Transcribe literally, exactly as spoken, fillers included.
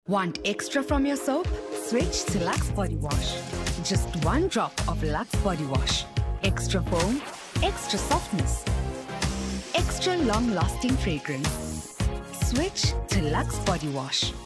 Want extra from your soap? Switch to LUX Body Wash. Just one drop of LUX Body Wash. Extra foam, extra softness, extra long-lasting fragrance. Switch to LUX Body Wash.